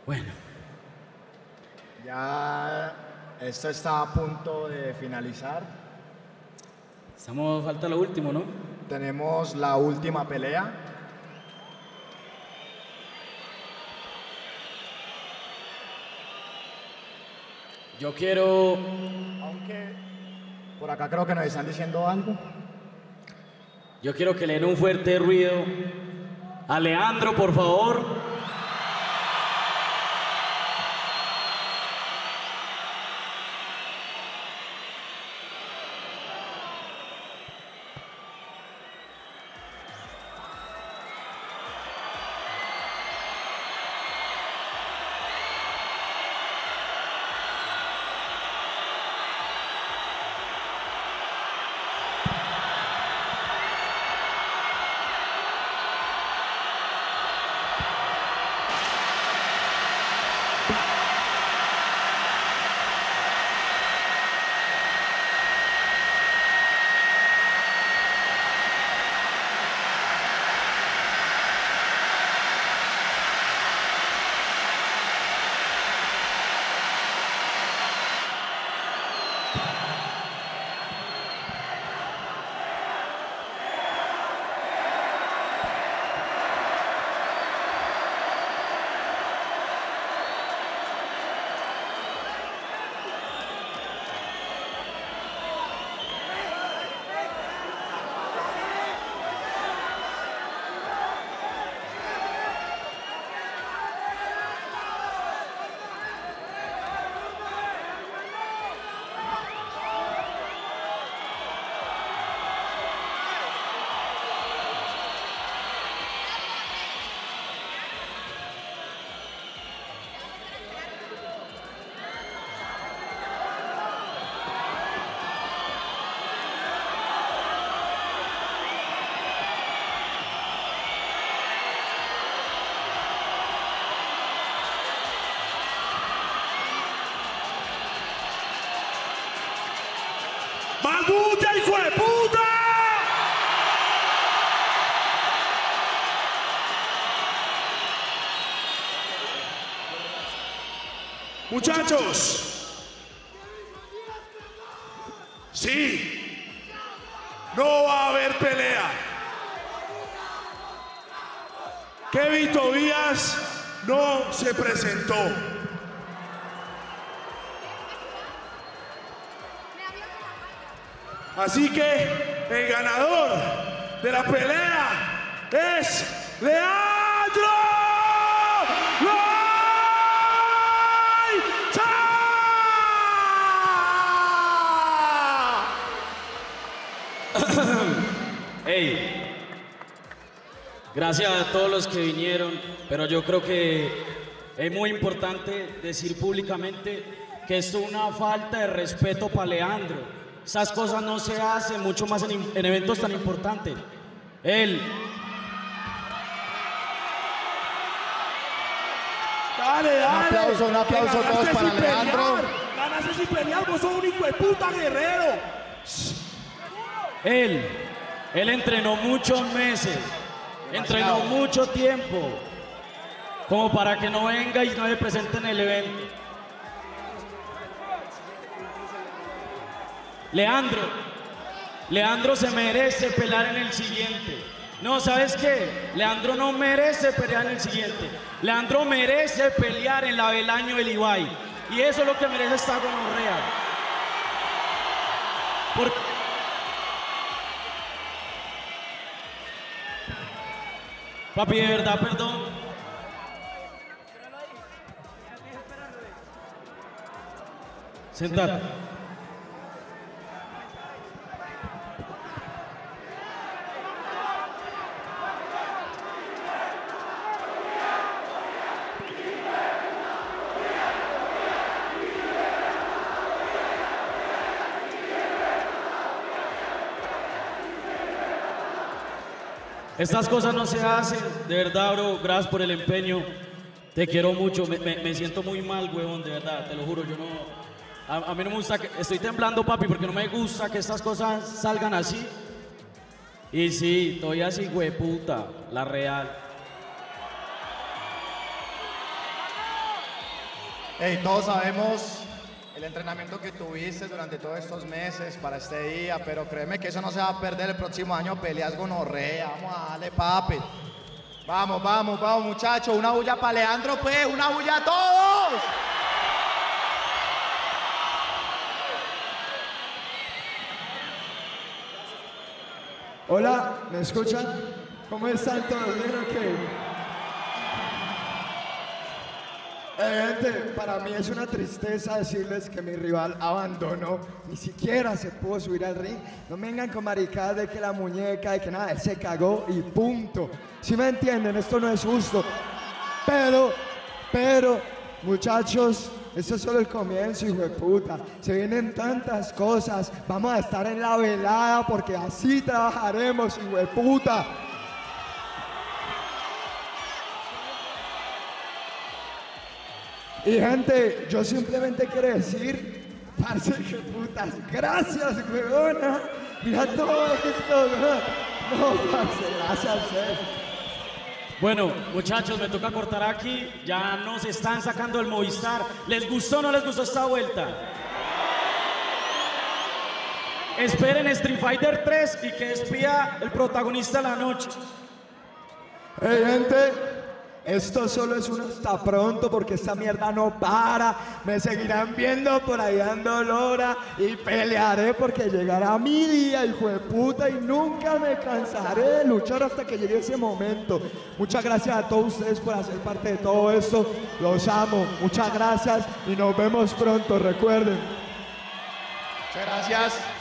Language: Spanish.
Bueno. Ya esto está a punto de finalizar. Falta lo último, ¿no? Tenemos la última pelea. Yo quiero... Aunque por acá creo que nos están diciendo algo. Yo quiero que le den un fuerte ruido a Leandro, por favor. ¡Malbulla, hijo de puta! Muchachos, sí, no va a haber pelea. Kevin Tobías no se presentó. Así que el ganador de la pelea es Leandro Loaiza. Hey, gracias a todos los que vinieron, pero yo creo que es muy importante decir públicamente que esto es una falta de respeto para Leandro. Esas cosas no se hacen, mucho más en eventos tan importantes. Él. Dale, dale. Un aplauso a todos para Leandro. Ganaste sin pelear, vos sos un hijo de puta guerrero. Él entrenó muchos meses, entrenó mucho tiempo, como para que no venga y no se presente en el evento. Leandro se merece pelear en el siguiente. No, ¿sabes qué? Leandro no merece pelear en el siguiente. Leandro merece pelear en la Belaño del Ibai. Y eso es lo que merece esta gonorrea. Papi, de verdad, perdón. Sentate. Estas cosas no se hacen, de verdad, bro, gracias por el empeño, te quiero mucho, me siento muy mal, huevón, de verdad, te lo juro, yo no, a mí no me gusta, estoy temblando, papi, porque no me gusta que estas cosas salgan así, y sí, estoy así, hueputa, la real. Hey, todos sabemos el entrenamiento que tuviste durante todos estos meses para este día, pero créeme que eso no se va a perder el próximo año. Peleas gonorrea. Vamos a darle, papi. Vamos, vamos, vamos, muchachos. Una bulla para Leandro, pues. Una bulla a todos. Hola, ¿me escuchan? ¿Cómo están todos? ¿Bien o qué? Gente, para mí es una tristeza decirles que mi rival abandonó, ni siquiera se pudo subir al ring. No me vengan con maricadas de que la muñeca, de que nada, él se cagó y punto. ¿Sí me entienden? Esto no es justo. Pero, muchachos, esto es solo el comienzo, hijo de puta. Se vienen tantas cosas. Vamos a estar en la velada porque así trabajaremos, hijo de puta. Y gente, yo simplemente quiero decir, parce, hijo de putas, gracias, huevona. Mira todo esto, weón. No, parce, gracias, Bueno, muchachos, me toca cortar aquí. Ya nos están sacando el Movistar. ¿Les gustó o no les gustó esta vuelta? Esperen Street Fighter 3 y que despida el protagonista de la noche. Hey, gente, esto solo es un hasta pronto porque esta mierda no para. Me seguirán viendo por ahí dando lora y pelearé porque llegará mi día, hijo de puta, y nunca me cansaré de luchar hasta que llegue ese momento. Muchas gracias a todos ustedes por hacer parte de todo esto. Los amo. Muchas gracias y nos vemos pronto, recuerden. Muchas gracias.